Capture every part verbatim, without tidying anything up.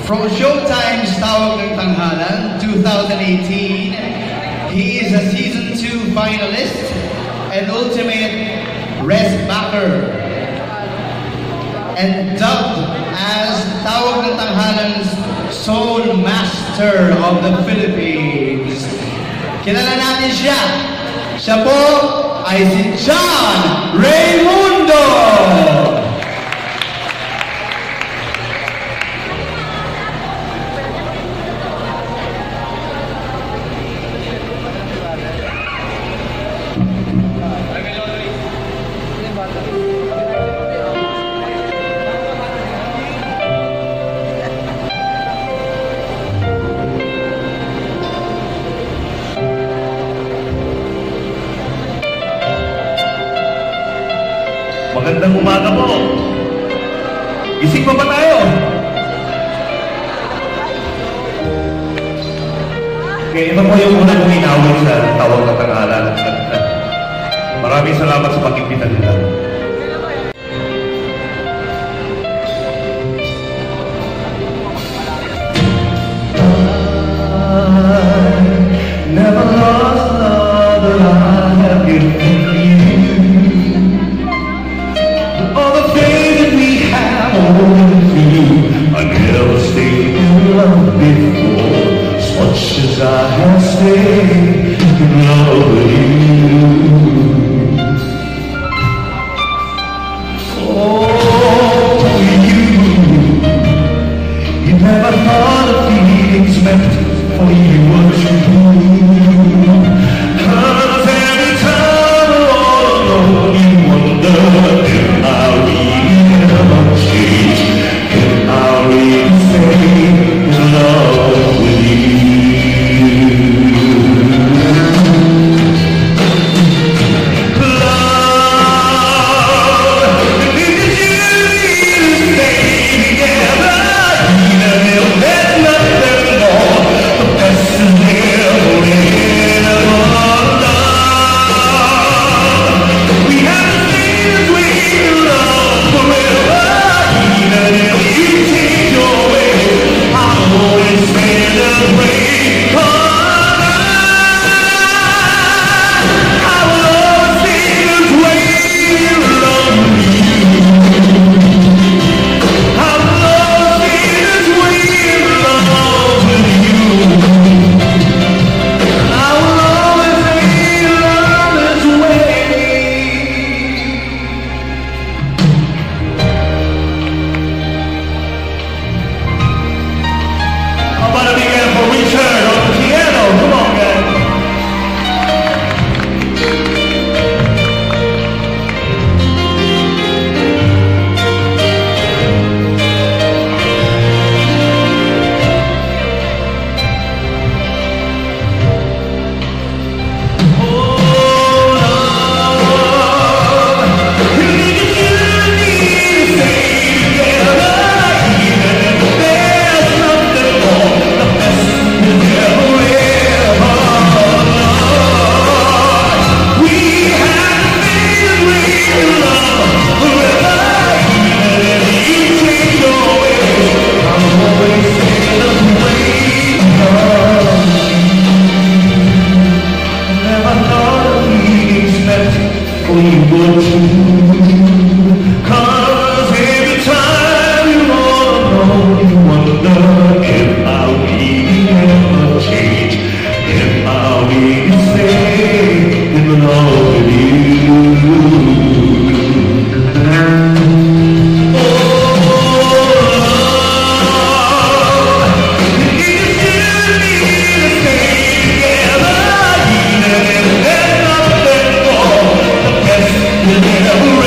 From Showtime's Tawag ng Tanghalan twenty eighteen, he is a season two finalist and ultimate rest backer, and dubbed as Tawag ng Tanghalan's Soul Master of the Philippines. Kilala natin siya. Siya po ay si John Raymundo! Magandang umaga po. Gising pa ba tayo? Okay, ito po yung unang inawit sa Tawag ng Tanghalan. Maraming salamat sa pag-imbita nila. I never lost love that I have given you. All the things that we have going through, I never stayed in love before, as much as I have stayed in love with you. Oh, you, you never thought the feelings meant for you were true. Cause every time we're all alone, you wonder if I really ever change, if I really stay in love with you. Love, because you need to stay together, even if there's nothing more, the best is never ever love. We have to stay this way in love forever, even if you change your ways, I'll always stay this way. I will always stay this way in love with you. I will always stay this way in love with you. I will always stay in love this way. How about a big hand for Richard on the piano? Come on, guys. Cause every time you're all alone, you wonder if I really ever change, if I really stay in love with you.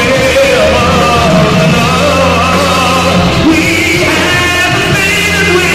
We have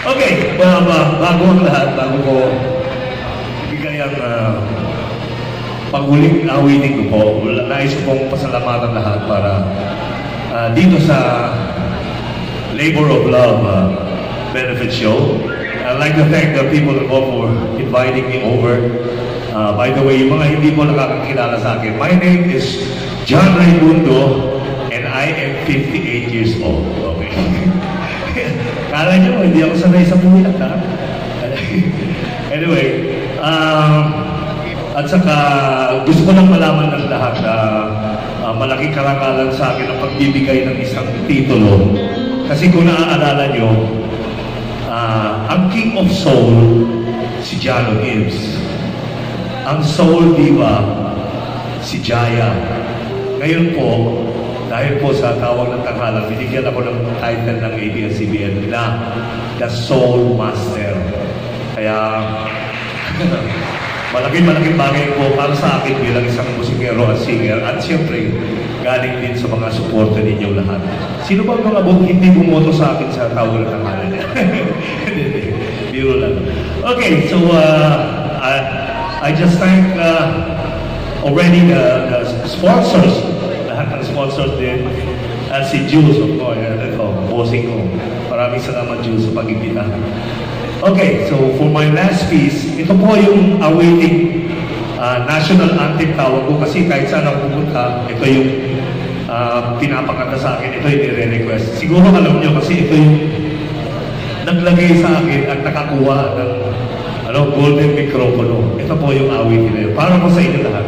Okay, well, uh, bago ang lahat, bago ko bigay ang uh, pag-uling awitin ko po, nais ko pong pasalamatan lahat para uh, dito sa Labor of Love uh, benefit show. I'd like to thank the people involved for inviting me over. Uh, by the way, yung mga hindi po nakakakilala sa akin, my name is John Raymundo and I am fifty-eight years old. Okay. Kala nyo, hindi ako sanay sa puyat, ha? Anyway, um, at saka gusto ko lang malaman ng lahat na uh, malaking karangalan sa akin ang pagbibigay ng isang titulo. Kasi kung naaalala nyo, uh, ang King of Soul, si Jano Gibbs. Ang Soul Diva, si Jaya. Ngayon po, dahil po sa tawag ng tanghalan, binigyan ako ng title ng A B S C B N na The Soul Master. Kaya, malaking-malaking bagay po para sa akin bilang isang musikero at singer. At siyempre, galing din sa mga suporta ninyo lahat. Sino ba mga bong hindi bumoto sa akin sa tawag ng tanghalan niya? Biro lang. Okay, so, uh, I, I just thank uh, already the, the sponsors. Lahat ng sponsors din. At si Jules, of course. Ito, bossing ko. Maraming salamat, Jules, sa pag-ibita. Okay, so for my last piece, ito po yung awaiting uh, national anthem tawag ko kasi kahit saan ako pumunta, ito yung uh, pinapakanta sa akin, ito yung nire-request. Siguro alam nyo kasi ito yung naglagay sa akin at nakakuha ng ano, golden microphone. Ito po yung awitin na yun. Para po sa inyo lahat.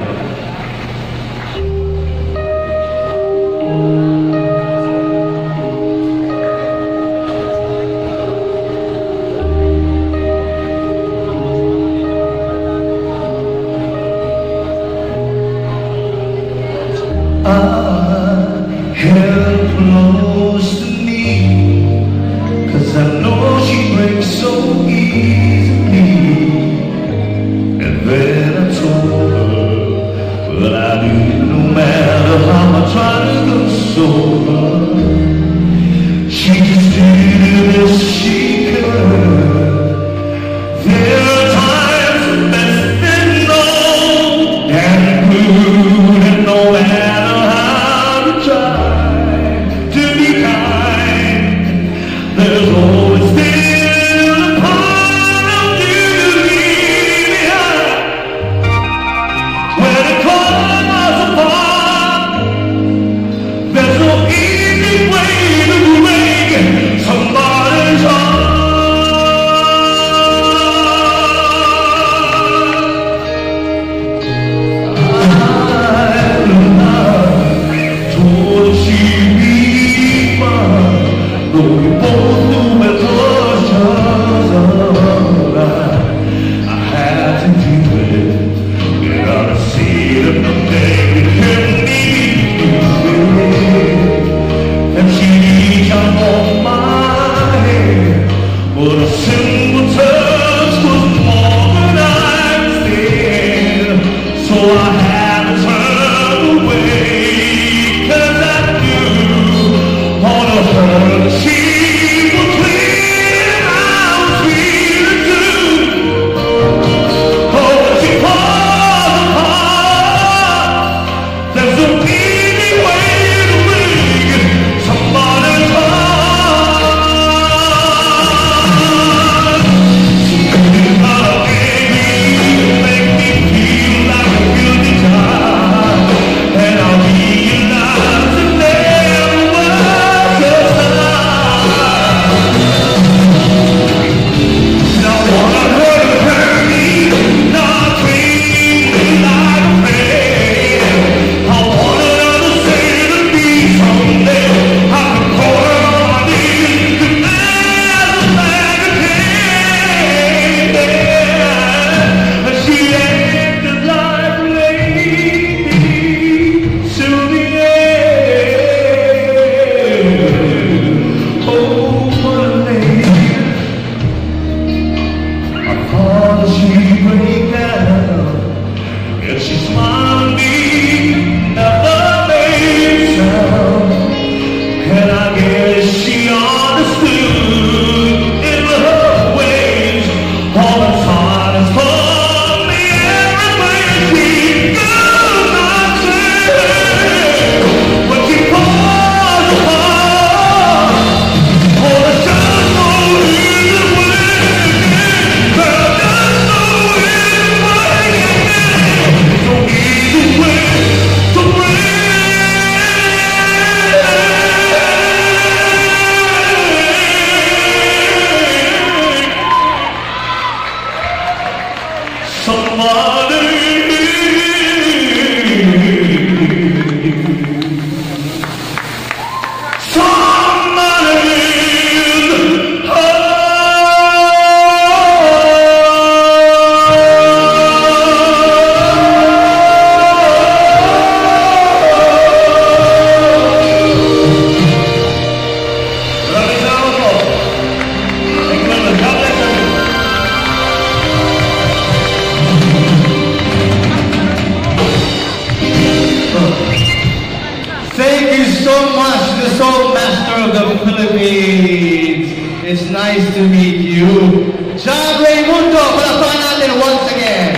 Philippines. It's nice to meet you. John Raymundo, palakpakan natin once again.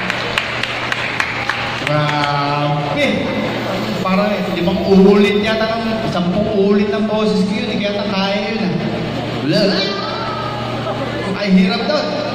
Grabe. Parang limang ulit yata ng sampung ulit ng boses ko yun. Kaya kaya yun. Ay, hirap doon.